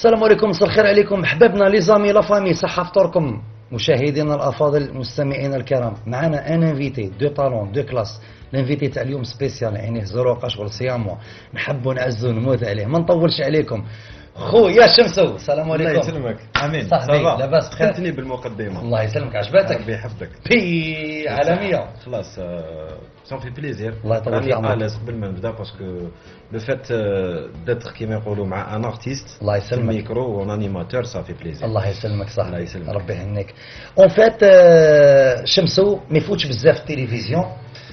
السلام عليكم، مساء الخير عليكم احبابنا لي زامي لا فامي، صحة فطوركم مشاهدينا الافاضل مستمعينا الكرام. معنا ان انفيتي دو طالون دو كلاس. الانفيتي تاع اليوم سبيسيال، يعني زروقه شغل صيامو، نحبوا نعزوا نموت عليه، ما نطولش عليكم. خويا شمسو السلام عليكم. الله يسلمك. امين. صاحبي لاباس بخير؟ خدتني بالمقدمه. الله يسلمك، عجبتك؟ ربي يحفظك. بي عالميه. خلاص سون في بليزير. الله يطول في عمرك. قبل ما نبدا باسكو لو فات داتر كيما يقولوا مع ان ارتيست. الله يسلمك. الميكرو وان انيماتور صافي بليزير. الله يسلمك صاحبي. الله يسلمك. ربي يهنيك. اون فات شمسو ما يفوتش بزاف التلفزيون،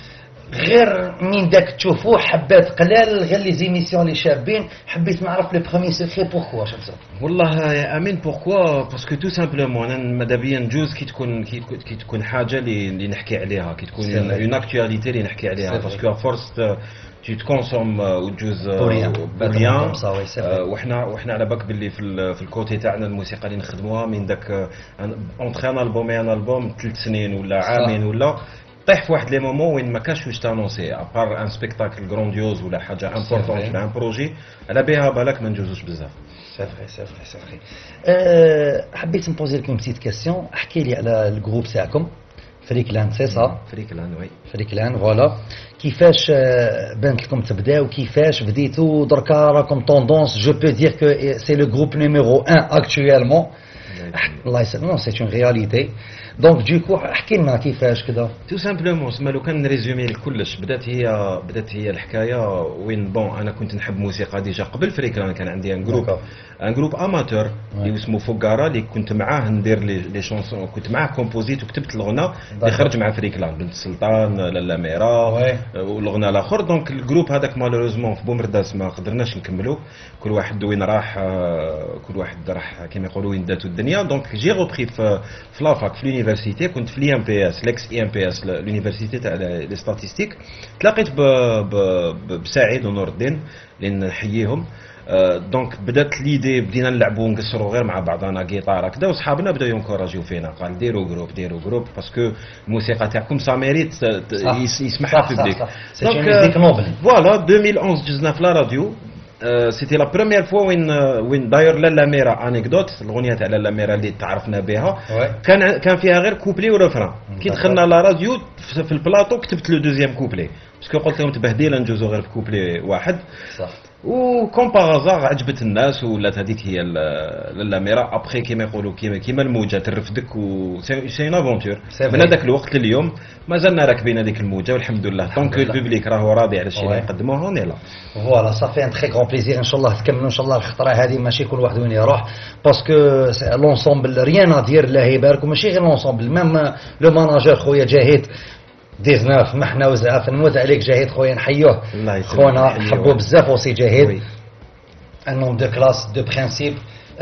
غير من داك تشوفوه حبات قلال، غير لي زيميسيون اللي شابين. حبيت نعرف لو بروميي سيكري بوركوا شمسو. والله يا امين بوركوا باسكو تو سامبلومون انا ماذا بيا نجوز كي تكون حاجه اللي نحكي عليها، كي تكون اون اكtualité اللي نحكي عليها، باسكو فورس tu te consommes وتجوز بوريان. وحنا على بالك باللي في الكوتي تاعنا الموسيقى اللي نخدموها من داك اونتري ان البوم ان البوم 3 سنين ولا عامين ولا طيح في واحد لي مومون وين ما كانش واش تانونسي ابار ان سبيكتاكل غرونديوز ولا حاجه امبورطون ولا ان بروجي على بها بالك ما ندوزوش بزاف. سي فري. حبيت نبوزي لكم بتيت كاستيون. احكي لي على الجروب تاعكم فريكلاند، سي صا؟ فريكلاند وي. فريكلاند فوالا. كيفاش بانت لكم تبداو؟ كيفاش بديتوا؟ دركا راكم طوندونس، جو بو دير كو سي لو جروب نيميرو 1 اكtuellement. الله يسلمك. نو سي اون رياليتي. دونك ديكو احكي لنا كيفاش كذا. تو سامبلومون سما لو كان نريزومي لك كلش، بدات هي الحكايه وين بون انا كنت نحب موسيقى ديجا قبل فريكلاند. كان عندي ان جروب اماتور اللي اسمه فوغارا، اللي كنت معاه ندير لي شونسون، كنت معاه كومبوزيت وكتبت الغنى اللي خرج مع فريكلاند، بنت السلطان، لالا ميرا والغنى الاخر. دونك الجروب هذاك مالوروزمون في بومرداس ما قدرناش نكملوا، كل واحد وين راح، كل واحد راح كما يقولوا وين داتو الدنيا. دونك جي روبري في لافاك في لونيفرسيتي، كنت في لي ام بي اس ليكس اي ام بي اس لونيفرسيتي تاع لي ستاتيستيك. تلاقيت بسعيد ونور الدين اللي نحييهم. دونك بدات ليدي، بدينا نلعبوا ونقصروا غير مع بعضنا جيتار هكذا، وصحابنا بداو ينكوراجيو فينا، قال ديروا جروب باسكو الموسيقى تاعكم سا ميريت يسمعها بوبليك. دونك فوالا 2011 جزنا في لا راديو. سيتي لا بروميير فوا وين داير لالا ميرا انيكدوت، الاغنيه تاع لالا ميرا اللي تعرفنا بها كان فيها غير كوبلي ورفران. كي دخلنا لا راديو في البلاطو كتبت لو دوزيام كوبلي، باسكو قلت لهم تبهديله نجوزو غير في كوبلي واحد. صح. وكومبارازار عجبت الناس ولات هذيك هي لالا ميرا. ابخي كيما يقولوا كيما الموجه ترفدك، و سي اون افونتور. من هذاك الوقت لليوم مازلنا راكبين هذيك الموجه والحمد لله. دونك البوبليك راهو راضي على الشيء اللي نقدموه. هوني لا فوالا صافي ان تري غون بليزير. ان شاء الله تكملوا ان شاء الله الخطره هذه، ماشي كل واحد وين يروح، باسكو لونسومبل ريان ادير الله يبارك. وماشي غير لونسومبل، ميم لو ماناجر خويا جاهد 19 محنا وزعاف نموت عليك جاهد خويا، نحيوه خونا، نحبوه بزاف وسي جاهد. ان دو كلاس دو برينسيپ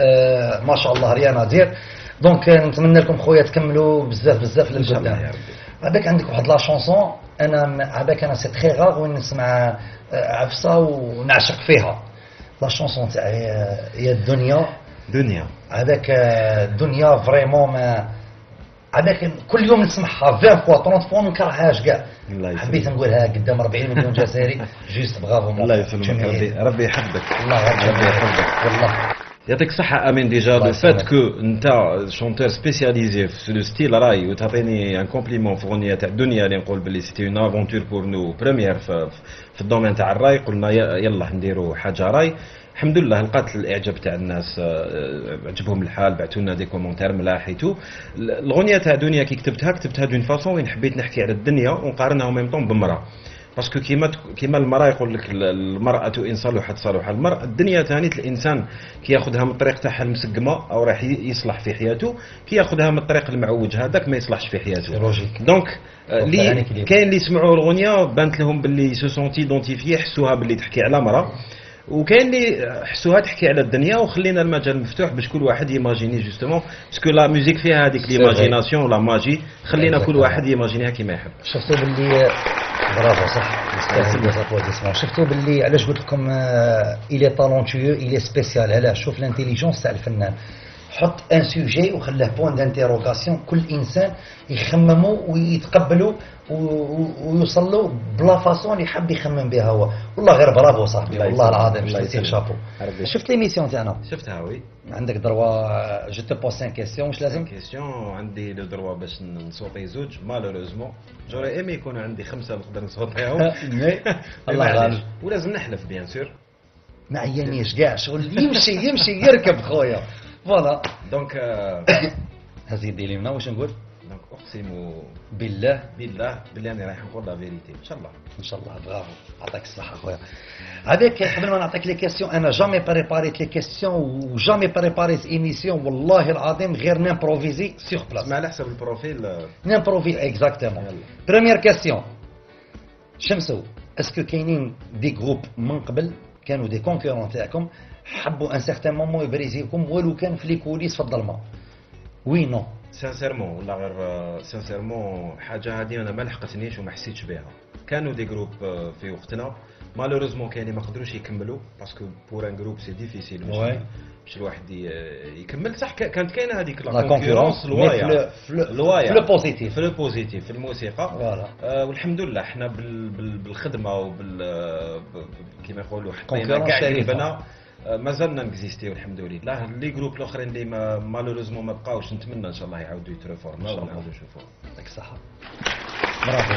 ما شاء الله ريان ادير. دونك نتمنى لكم خويا تكملوا بزاف للقدام. عباك عندك واحد لا شونسون، انا عباك انا سي تري غار وين نسمع عفسه ونعشق فيها. لا شونسون تاع يا الدنيا عباك الدنيا فريمون ما عباك كل يوم نسمعها 20 فوا 30 فوا ما نكرههاش كاع. حبيت نقولها قدام 40 مليون جزائري. جوست بغافو. الله يسلمك. ربي يحفظك. الله يحفظك والله. يعطيك الصحة امين. ديجا لو فات كو انت شونتور سبيسياليزي في لو ستيل راي وتعطيني ان كومبليمون في اغنية تاع الدنيا اللي نقول بلي سيتي اون افونتور بور نو بريمير في الدومين تاع الراي. قلنا يلا نديروا حاجة راي. الحمد لله لقات الاعجاب تاع الناس، عجبهم الحال، بعثوا لنا دي كومونتير ملاحيتو. الاغنيه تاع دنيا كي كتبتها دون فاصون وين حبيت نحكي على الدنيا ونقارنها ميم طون بمراه، باسكو كيما المراه يقول لك المراه ان صلحت صلح المرء. الدنيا ثاني الانسان كي ياخذها من الطريق تاعها المسقمه او راح يصلح في حياته، كي ياخذها من الطريق المعوج هذاك ما يصلحش في حياته. دونك اللي كاين اللي يسمعوا الاغنيه بانت لهم باللي سو سونتي ايدونتيفي، حسوها باللي تحكي على مراه، وكاين اللي حسوها تحكي على الدنيا. وخلينا المجال مفتوح باش كل واحد يماجيني جوستومون، باسكو لا ميوزيك فيها هذيك ليماجيناسيون ولا ماجي، خلينا كل واحد يماجينيها كما يحب. شفتوا باللي برافو صح. شفتوا باللي علاش قلت لكم إلي طالونتيو إلي سبيسيال. علاش؟ شوف الانتيليجونس تاع الفنان. حط ان سوجي وخلاه بوان دانتيروغاسيون، كل انسان يخمموا ويتقبلوا ويوصل له بلا فاصون اللي يحب يخمم بها هو. والله غير برافو صاحبي، والله العظيم شفتي شابو. شفت ليميسيون تاعنا؟ شفتها وي. عندك دروا جو تو بوس ان كيسيون، واش لازم؟ كيسيون عندي لو دروا باش نصوتي زوج، مالوريزمون جوري ايمي يكون عندي 5 نقدر نصوتيهم. الله غالب. ولازم نحلف بيان سور. ما عيانيش كاع شغل، يمشي يركب خويا فوالا. دونك هذه ديري لنا واش نقول؟ دونك اقسم بالله بالله اني رايح نقول لا فيريتي ان شاء الله. ان شاء الله برافو، يعطيك الصحه خويا. هذاك قبل ما نعطيك لي كيسيون، انا جامي بريباريت لي كيسيون وجامي بريباريت ايميسيون والله العظيم، غير نامبروفيزي سيغ بلاص. اسمع على حسب البروفيل نامبروفي اكزاكتومون. بروميير كيسيون، شمسو اسكو كاينين دي جروب من قبل كانوا دي كونكورون تاعكم حبوا ان سيغتان مومون يبريزيوكم ولو كان في لي كوليس في الظلمه؟ وي نو سانسيرمون ولا غير سانسيرمون حاجه هذه انا ما لحقتنيش وما حسيتش بها. كانوا دي جروب في وقتنا مالوريزمون كاينين ما قدروش يكملوا باسكو بور ان جروب سي ديفيسيل باش الواحد يكمل. صح كانت كاينه هذيك لا كونكورونس لوايا في لو بوزيتيف، في لو بوزيتيف في الموسيقى. والحمد لله احنا بالخدمه كيما يقولوا حطينا كاع قلبنا مازلنا نكزيستيو الحمد لله. لي جروب الاخرين اللي مالوريزمون ما بقاوش، نتمنى ان شاء الله يعاودوا يتريفورماو ونعاودوا نشوفوهم. يعطيك الصحه برافو.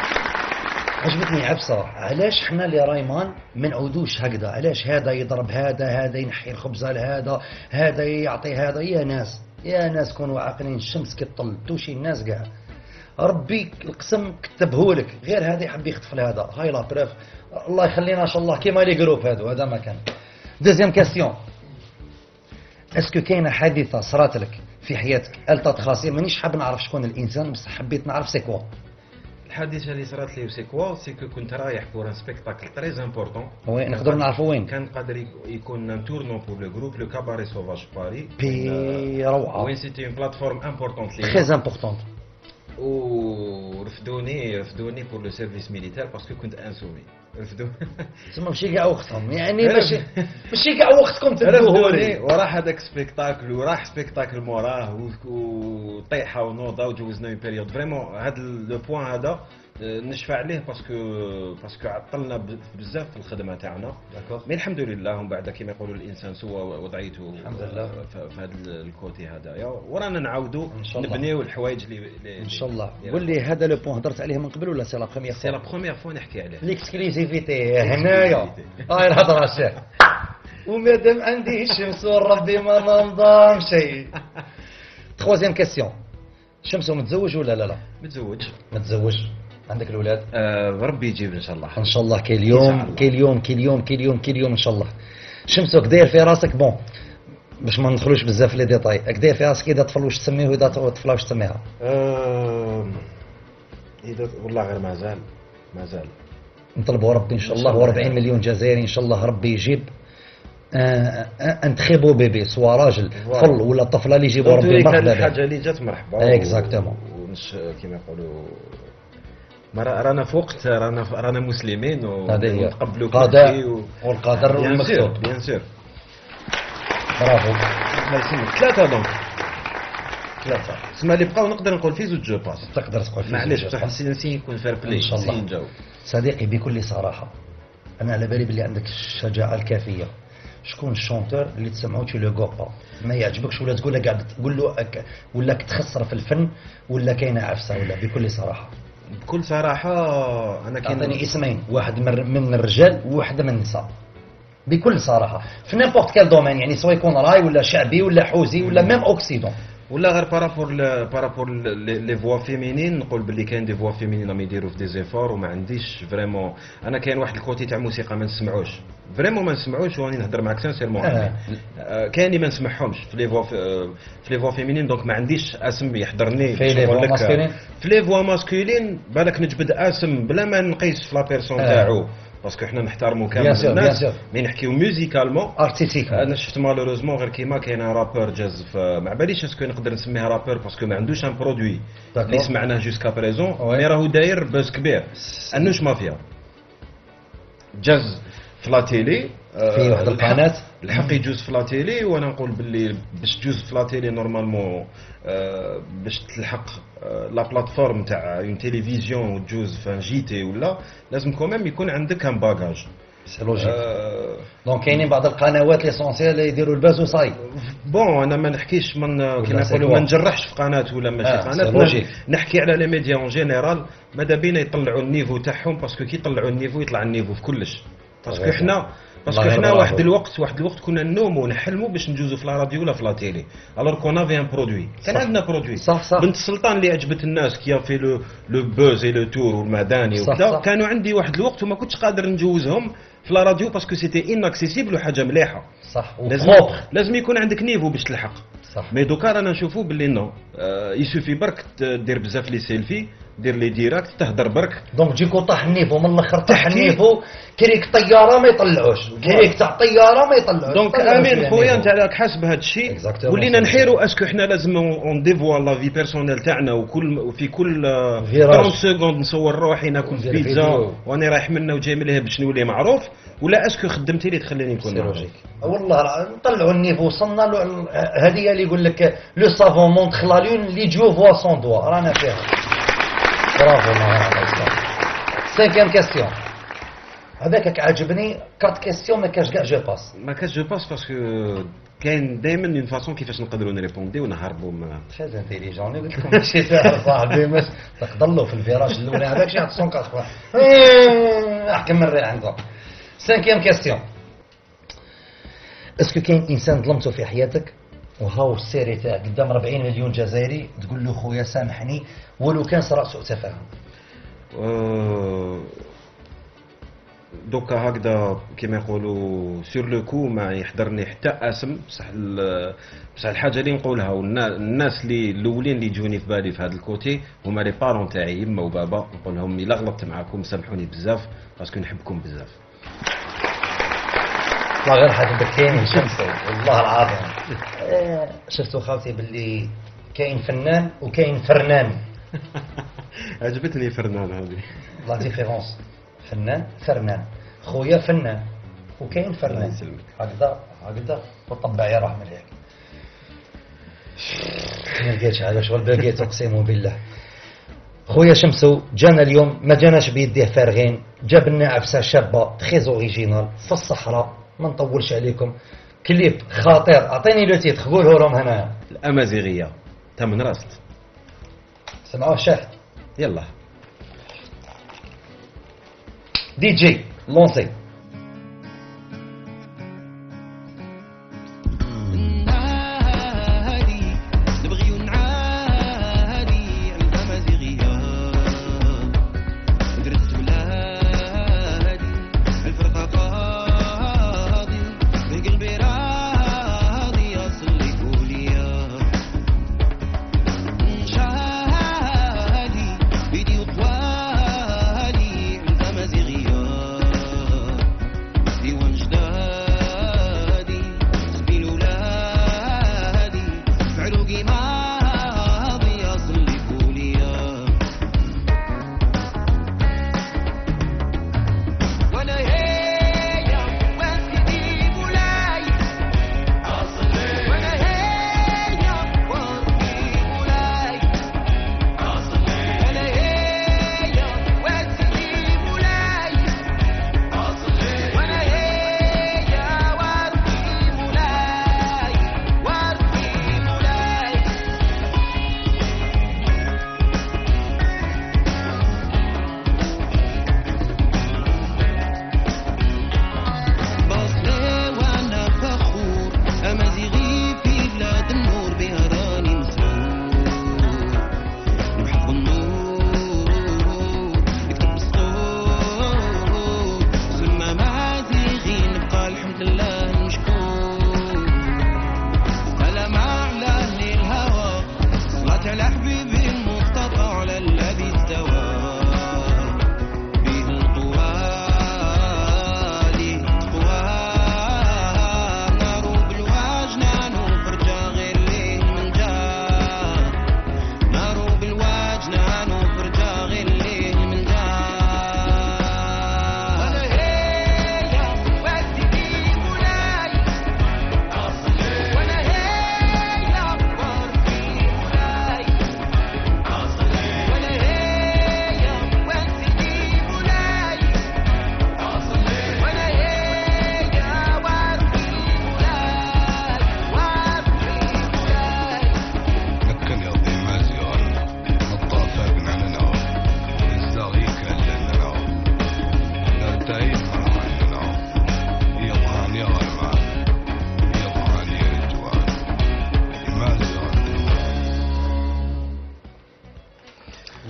عجبتني عبصة، علاش حنا اللي رايمان ما نعودوش هكذا؟ علاش هذا يضرب هذا ينحي الخبزه لهذا، هذا يعطي هذا؟ يا ناس كونوا عاقلين. الشمس كي تطل توشي الناس كاع، ربي القسم كتبهولك، غير هذا يحب يخطف لهذا. هاي لا بروف، الله يخلينا ان شاء الله كيما لي جروب هذا ما كان. دوزيام كاستيون، اسكو كاينه حادثه صرات لك في حياتك التات خاصيه؟ مانيش حاب نعرف شكون الانسان، بس حبيت نعرف سي كوا الحادثه اللي صرات لي. سي كوا سي كو كنت رايح بور ان سبيكتاكل تري امبورطون. وين نقدروا نعرفوا وين كان قادر يكون ان تورنون بور لو جروب لو كاباري سوفاج باري بي روعه، وين سيتي اون بلاتفورم امبورطونت تري امبورطونت. ورفدوني بور لو سيرفيس ميليتير باسكو كنت انسومي. رفدوني تسمى ماشي كاع وقتهم، يعني ماشي كاع وقتكم تدوهوني. وراح هذاك سبيكتاكل وراح سبيكتاكل موراه وطيحه ونوضه وجوزنا اون بيريود فريمون. هذا لو بوين هذا نشفع عليه باسكو عطلنا بزاف في الخدمه تاعنا. مي الحمد لله ومن بعد كيما يقولوا الانسان سوى وضعيته الحمد لله في هذا الكوتي هذايا، ورانا نعاودوا نبنيو الحوايج اللي ان شاء الله. قول لي هذا لو بوين هضرت عليه من قبل ولا سي لا بروميير فوا؟ سي لا بروميير فوا نحكي عليه. ليكسكلوزيفيتي هنايا هاي الهضره الشيخ. ومادام عندي الشمس وربي ما ننظم شيء. تخوازيام كاستيون، شمس متزوج ولا لا؟ متزوج. عندك الاولاد؟ ربي يجيب ان شاء الله. ان شاء الله كي اليوم ان شاء الله. شمس داير في راسك بون باش ما ندخلوش بزاف في لي ديتاي، داير في راسك اذا طفل واش تسميه واذا طفله واش تسميها؟ اذا والله غير مازال نطلبوا ربي ان شاء الله. و40 مليون جزائري ان شاء الله ربي يجيب ان تري بو بيبي، سوا راجل طفل ولا طفله اللي يجيبوا ربي مرحبا. الحاجه اللي جات مرحبا اكزاكتومون. كيما يقولوا رانا في وقت رانا مسلمين ونقبلوا القضاء والقدر والمكتوب بيان سور. برافو. الله يسلمك. ثلاثه اسمع اللي بقاو نقدر نقول في زوج جو باس. تقدر تقول في معليش بصح نسي نكون فير بلاي ان شاء الله. صديقي بكل صراحه انا على بالي بلي عندك الشجاعه الكافيه. شكون الشونتور اللي تسمعوا لو غوبا ما يعجبكش ولا تقول له قاعد تقول له ولا تخسر في الفن ولا كاينه عفسه ولا؟ بكل صراحه انا اعطيني اسمين، واحد من الرجال وواحد من النساء بكل صراحه في نيمبورت كال دومين، يعني سواء يكون راي ولا شعبي ولا حوزي ولا ميم اوكسيدون ولا غير بارابور لي فوا فيمينين. نقول باللي كاين دي فوا فيمينين راهم يديروا في دي زيفور وما عنديش فريمون. انا كاين واحد الكوتي تاع موسيقى ما نسمعوش فريمون، ما نسمعوش وراني نهضر معاك سانسيرمون. كاين اللي ما نسمعهمش في لي فوا فيمينين، دونك ما عنديش اسم يحضرني في لي فوا ماسكولين. في لي فوا ماسكولين بالك نجبد اسم بلا ما نقيس في لا بيرسون تاعو باسكو حنا نحترموا كامل الناس مي نحكيو ميوزيكالمون ارتيستيك. انا شفت مالوروزمون غير كيما كاين رابور جاز ما باليش اسكو نقدر نسميها رابور باسكو ما عندوش ان برودوي اللي سمعناه جوسكا بريزون، مي راهو داير باس كبير. انوش مافيا جاز في لا تيلي في واحد القناه الحق يجوز في لا تيلي، وانا نقول باللي باش تجوز في لا تيلي نورمالمون باش تلحق لا بلاتفورم تاع اون تيليفزيون وتجوز في جي تي ولا لازم كوميم يكون عندك ان باجاج. سي لوجيك. دونك كاينين بعض القنوات ليسونسيال اللي يديروا الباز وصاي. بون انا ما نحكيش كيما نقولوا ما نجرحش في قناه ولا ماشي قناه، نحكي على لي ميديا اون جينيرال. ماذا بينا يطلعوا النيفو تاعهم، باسكو كي يطلعوا النيفو يطلع النيفو في كلش. باسكو حنا واحد الوقت كنا نوموا ونحلموا باش نجوزوا في لا راديو ولا في لا تيلي، الوغ كون افي ان برودوي. كان عندنا برودوي صح. بنت السلطان اللي عجبت الناس كي في لو بوز اي لو تور والمداني وكذا، كانوا عندي واحد الوقت وما كنتش قادر نجوزهم في لا راديو باسكو سيتي اناكسيسيبل وحاجه مليحه. صح. لازم يكون عندك نيفو باش تلحق. صح. مي دوكا رانا نشوفوا باللي نو يسوفي برك دير بزاف لي سيلفي، دير لي ديراكت، تهدر برك. دونك تجيكو طاح النيفو من الاخر، طاح النيفو كريك طياره ما يطلعوش، كريك تاع طياره ما يطلعوش. دونك امين خويا انت راك حاسب هذا الشيء، ولينا نحيروا اسكو حنا لازم اون ديفوال لا في بيرسونيل تاعنا، وفي كل 30 سكوند نصور روحي ناكل بيتزا واني رايح منا وجاي من لها باش نولي معروف، ولا اسكو خدمتي لي تخليني نكون معروف. والله نطلعوا النيفو، وصلنا هذه اللي يقول لك لو سافون مونتخ لا لون لي جو فوا سون دوا، رانا فيها. برافو الله. 5 كيستيون هذاك عجبني. 4 كيستيون ما كاش كاع جو باس باسكو كاين دائما اون فاصون كيفاش نقدروا نريبونديو ونهربوا من تري انتيليجون. قلت لكم ماشي ساهل صاحبي، مش تقدر له في الفيراج الاولى هذاك شي 180 احكم من الريح عندهم. 5 كيستيون، اسكو كاين انسان ظلمته في حياتك وهاو السيري تاعك قدام 40 مليون جزائري تقول له خويا سامحني ولو كان صرا سوء تفاهم؟ دوكا هكذا كيما يقولوا سور لو كو ما يحضرني حتى اسم، بصح الحاجه اللي نقولها والناس اللي الاولين اللي يجوني في بالي في هذا الكوتي هما لي بارون تاعي، يما وبابا. نقول لهم الا غلطت معاكم سامحوني بزاف باسكو نحبكم بزاف. والله غير حاجه بكيني شمسي والله العظيم. شفتوا خالتي باللي كاين فنان وكاين فرنان. عجبتني فرنان هذه لا ديفيرونس. فنان فرنان، خويا فنان وكاين فرنان. هكذا وطبع يا رحمه عليك. ما لقيتش هذا شغل باقيت اقسم بالله. خويا شمسو جانا اليوم ما جاناش بيديه فارغين، جاب لنا عفسه شابه تري اوريجينال في الصحراء. ما نطولش عليكم، كليب خطير. اعطيني لو تيتر قوله لهم هنا. الامازيغيه تمن راست. سمعوه شاهد. يلا دي جي لونسي.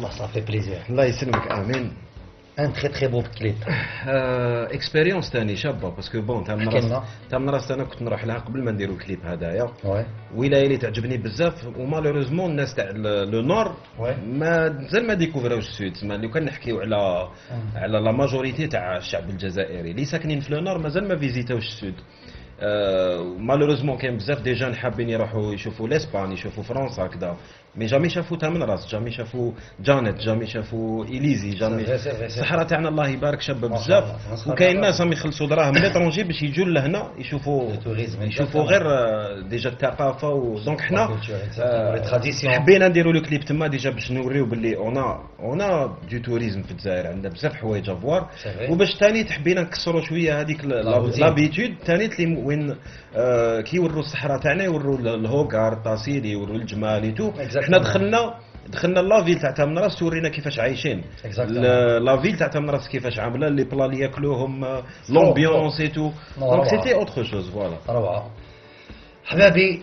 الله صافي بليزير. الله يسلمك امين. ان تري تري بو كليب. اكسبيريونس ثاني شابه باسكو بون تاع من راس انا كنت نروح لها قبل ما نديروا الكليب هذايا. ولايه اللي تعجبني بزاف ومالوريزمون الناس تاع لو نور مازال ما ديكوفراوش السود. تسمى لو كان نحكيو على لا ماجوريتي تاع الشعب الجزائري اللي ساكنين في لو نور مازال ما فيزيتاوش السود. مالوريزمون كاين بزاف دي جون حابين يروحوا يشوفوا لاسبان يشوفوا فرنسا كذا مي جامي شافوا تامن راس جامي شافوا جانت جامي شافوا اليزي جامي الصحراء تاعنا الله يبارك شابه بزاف. وكاين ناس راهم يخلصوا دراهم من لترونجي باش يجوا لهنا يشوفوا غير ديجا الثقافه. دونك حنا حبينا نديروا لو كليب تما ديجا باش نوريو باللي انا دو توريزم في الجزائر عندنا بزاف حوايج افوار وباش ثاني حبينا نكسروا شويه هذيك لابيتود ثاني وين كيوروا الصحراء تاعنا يوروا الهوكار الطاسيلي يوروا الجمال تو. حنا دخلنا لافيل تاع تامن راس تورينا كيفاش عايشين لافيل تاع تامن راس كيفاش عامله لي بلا اللي ياكلوهم لومبيونس اي تو. دونك سيتي اوتر شوز. فوالا روعه حبابي.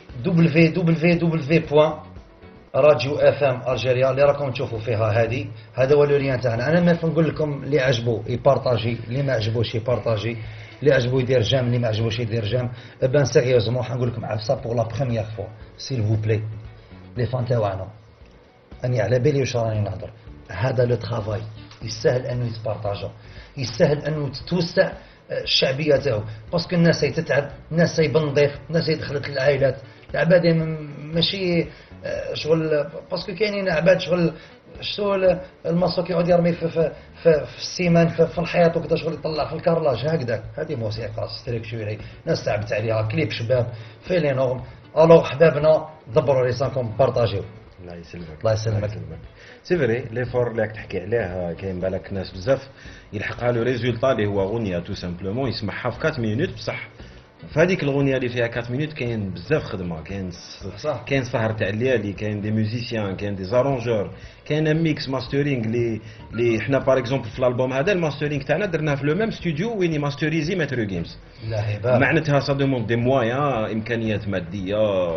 www.radio-fm الجيريا اللي راكم تشوفوا فيها هذا هو لوريان تاعنا. انا ما نقول لكم اللي عجبو يبارطاجي اللي ما عجبوش يبارطاجي اللي عجبو يدير جام اللي ما عجبوش يدير جام. بان سيريوزمون حنقول لكم عفسه بور لا بروميير فوا سيل فو بلي لي فان تاعنا اني على بالي واش راني نهضر. هذا لو ترافاي يسهل انه يتبارطاجا يسهل انه تتوسع الشعبيه تاعو باسكو الناس تتعب الناس بنظيف الناس دخلت العائلات العباد ماشي شغل باسكو كاينين عباد شغل الماسوك يقعد يرمي في السيمان في الحيط وكذا شغل يطلع في الكارلاج هكذا. هذه موسيقى ستريكتوري ناس تعبت عليها كليب شباب في لي نورم. الو حبابنا دبروا لسانكم بارطاجيو. الله يسلمك. الله يسلمك. سي فري ليفور اللي راك تحكي عليه كاين بالك ناس بزاف يلحقها لو ريزولطا اللي هو غنيه تو سامبلومون يسمعها في 4 مينوت بصح في هذيك الغنيه اللي فيها 4 مينوت كاين بزاف خدمه كاين سهر تاع الليالي كاين دي ميوزيسيان كاين دي زارونجور كاين ميكس ماسترينغ اللي حنا باغ اكزومبل في الالبوم هذا الماسترينغ تاعنا درناه في لو ميم ستوديو وين يماستريزي ماترو جيمز. معناتها سا دوموند دي مويان امكانيات ماديه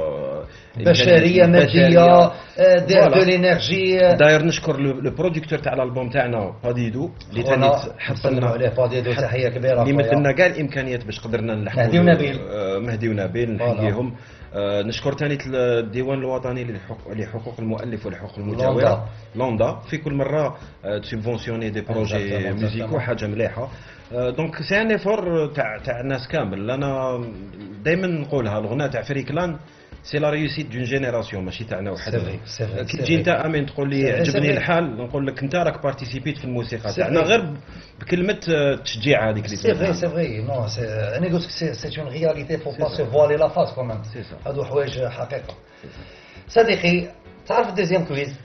بشريه ماديه دو لينيرجي. داير نشكر لو بروديكتور تاع الالبوم تاعنا باديدو اللي ثاني حط لنا عليه باديدو تحيه كبيره اللي مثلنا كاع الامكانيات باش قدرنا نلحقوا مهدي ونبيل نحييهم. نشكر ثاني الديوان الوطني لحقوق المؤلف والحقوق المجاوره لوندا في كل مره تسبونسيوني دي بروجي ميوزيكو حاجه مليحه. دونك سي ان ايفور تاع الناس كامل. انا دائما نقولها الغناء تاع فريكلان سي لا ريوسيت دون جينيراسيون ماشي تاعنا وحدنا. كي تجي انت امين تقول لي عجبني الحال نقول لك انت راك بارتيسيبيت في الموسيقى تاعنا غير بكلمه تشجيع هذيك اللي سي فري نو انا قلت سي اون رياليتي فو با سو فوالي لا فاس كومون هادو حوايج حقيقه. صديقي تعرف الدوزيام كويز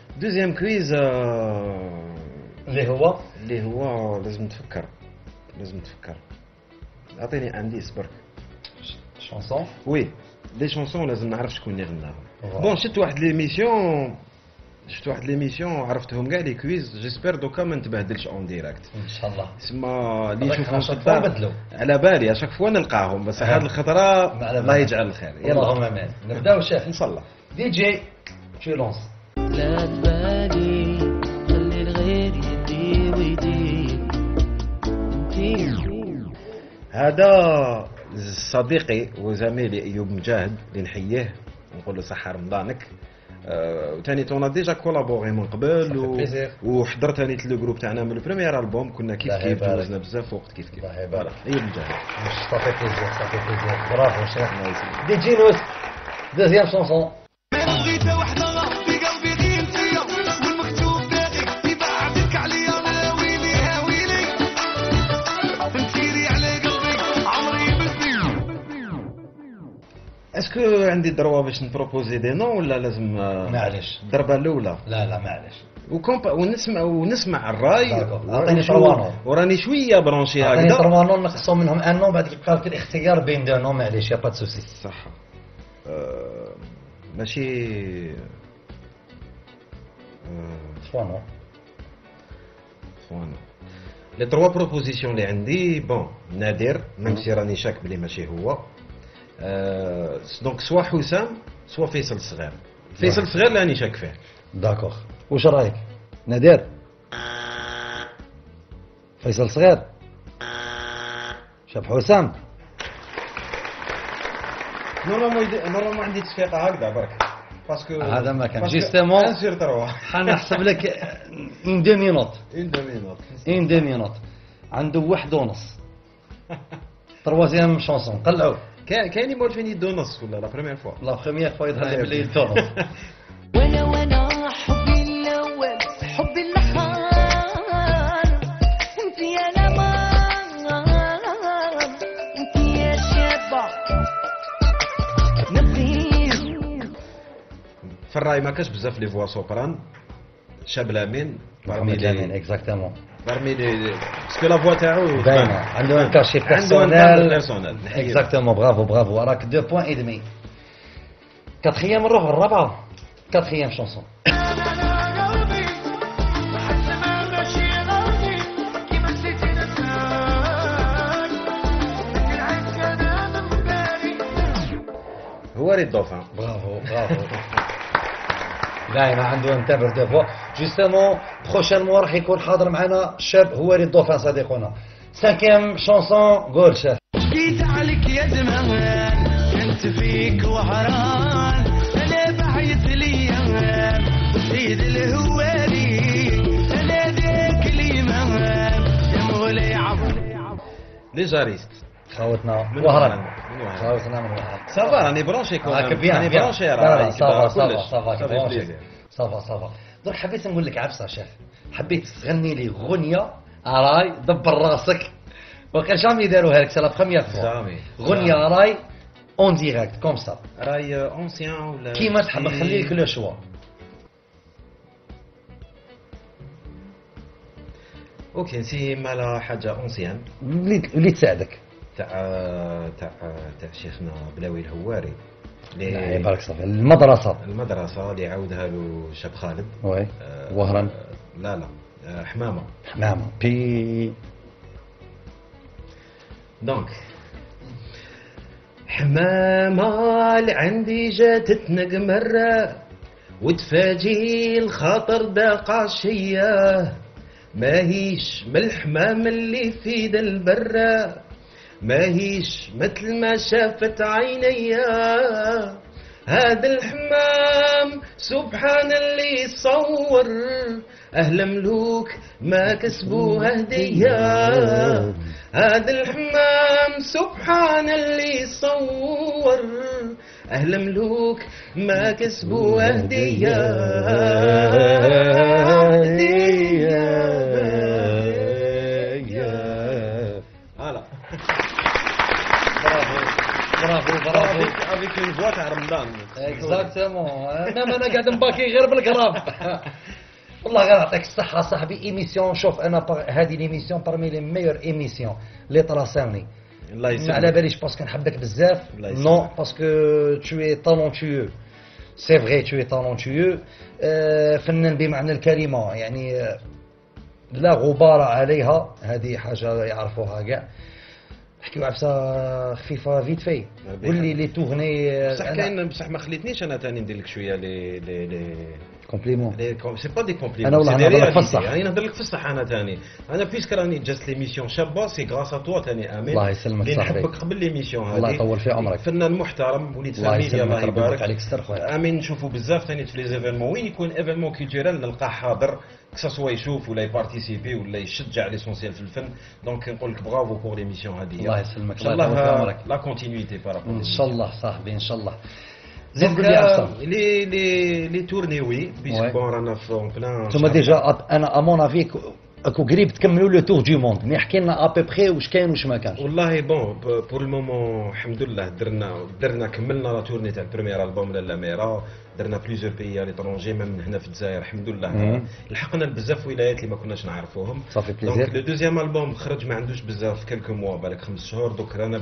اللي هو لازم تفكر اعطيني انديس برك. شانسون وي لي شونسون لازم نعرف شكون اللي غناهم. بون شفت واحد ليميسيون عرفتهم كاع لي كويز جيسبر دوكا ما نتبهدلش اون ديريكت ان شاء الله. تسمى اللي يشوفهم في الدار على بالي اشاك فوا نلقاهم بس هذه الخطره الله يجعل الخير. اللهم امين. نبداو شيخ ان شاء الله. دي جي تو لونس. لا تبالي خلي الغير يدي ويدي. هذا صديقي وزميلي ايوب مجاهد اللي نحييه ونقول له صحه رمضانك. وثاني تونا ديجا كولابوري من قبل وحضرت ثاني لو جروب تاعنا من البريمير البوم كنا كيف جوزنا بزاف وقت كيف فوالا ايوب مجاهد. صافي بليزير برافو شيخ. دي جي نوس دوزيام شونسون. اسكو عندي الدروه باش نبروبوزي دي نو ولا لازم معليش الضربه الاولى؟ لا معليش ونسمع الراي. اعطيني تروانو وراني شويه برونشي هكذا. اعطيني تروانو نقصوا منهم ان نو بعد يبقى لك الاختيار بين دو نو. معليش يا با سوسي. صح ماشي فوانو لي تروا بروبوزيسيون اللي عندي بون نادر ميم سي راني شاك بلي ماشي هو. دونك سوا حسام سوا فيصل الصغير. فيصل الصغير راني شاك فيه. داكوغ واش رايك؟ نادر فيصل صغير شاب حسام نورمالمون عندي تصفيقه هكذا برك باسكو هذا ما كان جيستمون حنحسب لك ان دو مينوت عنده 1 ونص تروازيام شونسون قلعوا كاين مورفيني دو نص ولا لا بريمير فوا لا بخيمية فايد هذا باللي دونص وانا حبي الاول حبي الاخر انت يا نمار انت يا شابه نبي في الراي ما كاش بزاف لي فوا سوبران شاب لامين محمد لامين اكزاكتومون parmi les parce que la voix تاعو باينه عنده ان كاشي بيرسونيل اكزاكتومون برافو راك 2 بوين اي دمي كاتخيام نروح الرابعه كاتخيام شونسون هو ريد دوفان برافو دائما عنده نتابع 2 فوا جوستومون بروشينمون راح يكون حاضر معنا الشاب هو ريد دوفان صديقنا 5 شونسون قول شاف جيت عليك يا زمان كنت فيك وحران انا بعيت الايام سيد الهواري انا ذاك الامام يا مولاي عفو لي جاريست خاوتنا وهران خاوتنا من وهران صافا راني برونشي كون راني برونشي لا صافا صافا صافا درك حبيت نقول لك عبسه شاف حبيت تغني لي غنيه راي دبر راسك وكان جامي يداروها لك سي لا بروميير فوا غنيه راي اون ديريكت كوم سا راي اونسيان ولا كيما تحب نخلي لك لو شوا اوكي نسي مالا حاجه اونسيان اللي تساعدك تاع شيخنا بلاوي الهواري اللي يبارك صافي المدرسه اللي عاودها له شاب خالد وي وهران لا حمامه بي دونك حمامه اللي عندي جات تنق مره وتفاجي الخاطر داقع شيه ماهيش من الحمام اللي في ذا البرة ماهيش مثل ما شافت عينيا هذا الحمام سبحان اللي صور أهل ملوك ما كسبوها هدية هذا الحمام سبحان اللي صور أهل ملوك ما كسبوها هدية برافو avec une voix تاع رمضان اكزاكتومون انا قاعد نباكي غير بالقراب والله غير يعطيك الصحة صاحبي ايميسيون شوف انا هذه ليميسيون بارمي لي ميور ايميسيون اللي طراساوني الله يسلمك ما على باليش باسكو نحبك بزاف نو باسكو تو اي تالونتيو سي فري تو اي تالونتيو فنان بمعنى الكلمة يعني لا غبار عليها هذه حاجة يعرفوها كاع نحكيو عبسه خفيفه فيت في قول لي لي تورني بصح كاين بصح ما خليتنيش انا ثاني ندير لك شويه لي كومبليمون سي با دي كومبليمون انا والله نهضر لك فصح يعني نهضر لك فصح انا ثاني انا بيسك راني جات ليميسيون شابه سي غراس ا توا ثاني امين الله يسلمك صاحبي نحبك قبل ليميسيون هذه الله يطول في عمرك فنان محترم وليد فاميليا الله يبارك عليك ستر خويا امين نشوفوا بزاف ثاني في لي زيفينمون وين يكون ايفينمون كولتورال نلقاه حاضر كسا يشوف ولا يبارتيسيبي ولا يشجع ليسونسيال في الفن دونك نقول لك برافو بور ليميسيون هذه الله يسلمك ان شاء الله لا كونتينيتي بارابور ان شاء الله صاحبي ان شاء الله زيد قول لي عصام لي تورني وي بيسك بون رانا في اون بلان ثم ديجا انا امون افيك اكو قريب تكملوا لو تور دو موند مي احكي لنا ابي بخي واش كاين واش ما كانش والله بون بور المومون الحمد لله درنا كملنا لا تورني تاع البريمير البوم لالا ميرا درنا بليزيور بيي ليترونجي من هنا في الجزائر الحمد لله لحقنا بزاف ولايات اللي ما كناش نعرفوهم صافي بليزير دونك لو دوزيام البوم خرج ما عندوش بزاف كلكو موا بالك 5 شهور دوك رانا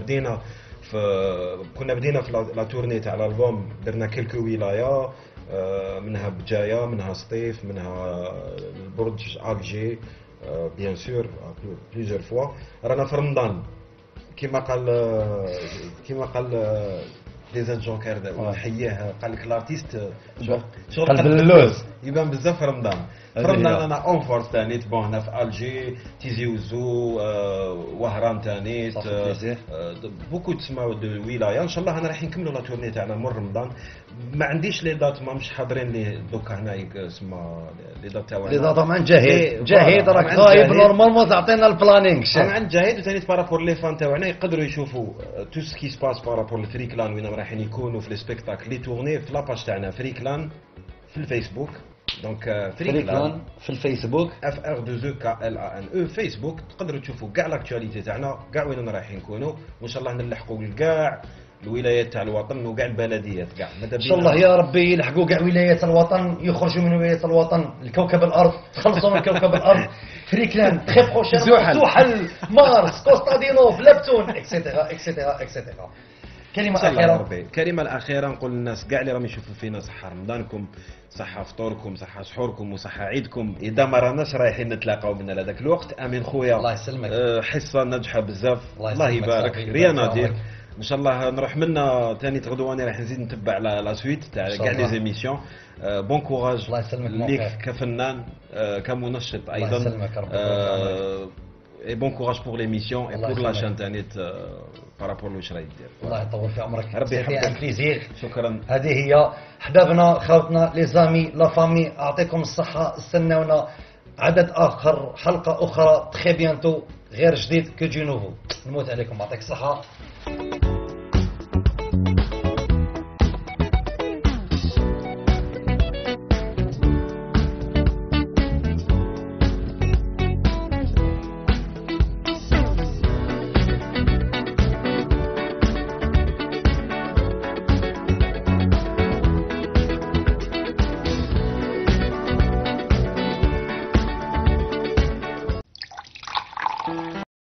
كنا بدينا في لا تورني تاع الالبوم درنا كلكو ولايه منها بجايه منها سطيف منها البرج الجي بيان سور بليزيور فوا رانا في رمضان كيما قال ديزان جونكر نحييه قال لك لارتيست قلب اللوز يبان بزاف في رمضان. في رمضان انا اونفورس ثاني بون هنا في الجي تيزي وزو وهران ثاني بوكو تسمعوا دو الولايه. ان شاء الله انا راح نكملوا لا تورني تاعنا من رمضان. ما عنديش لي دات ما مش حاضرين لي دوكا هنا اسمها لي دات تاعنا. لي دات مع جاهد راك غايب نورمالمون تعطينا البلانينغ. انا عند جاهد وثاني بارابور لي فان تاعنا يقدروا يشوفوا تو سكي سباس بارابور الفريكلان وين رايحين يكونوا في لي سبيكتاكل لي تورني في لاباج تاعنا فريكلان في الفيسبوك. دونك فريكلان في الفيسبوك FR2EKLANE فيسبوك تقدروا تشوفوا كاع لاكتواليتي تاعنا كاع وين رايحين نكونوا وان شاء الله نلحقوا لكاع الولايات تاع الوطن وكاع البلديات كاع. ان شاء الله يا ربي يلحقوا كاع ولايات الوطن يخرجوا من ولايات الوطن لكوكب الارض تخلصوا من كوكب الارض. فريكلان تخي بروشير زحل مارس قسطنطينوف لبتون اكسيتيرا اكسيتيرا اكسيتيرا. كلمة أخيرة. كلمة الأخيرة نقول للناس كاع اللي راهم يشوفوا فينا صحة رمضانكم صحة فطوركم صحة سحوركم وصحة عيدكم. إذا ما راناش رايحين نتلاقاو من هذاك الوقت أمين خويا الله يسلمك حصة ناجحة بزاف الله يبارك ريان دير. ان شاء الله نروح منا ثاني غدواني راح نزيد نتبع لا سويت تاع كاع لي زيميسيون. بون كوراج الله يسلمك ليك كفنان كمنشط ايضا. الله يسلمك ربي. اي بون كوراج بور ليميسيون اي بور لا شان تاعنا بارابور لواش راهي دير. الله يطول في عمرك ربي يحفظك بليزير. شكرا. هذه هي احبابنا خوتنا لي زامي لا فامي اعطيكم الصحه. استناونا عدد اخر حلقه اخرى تخي بيانتو غير جديد كو دي نوفو. نموت عليكم يعطيك الصحه.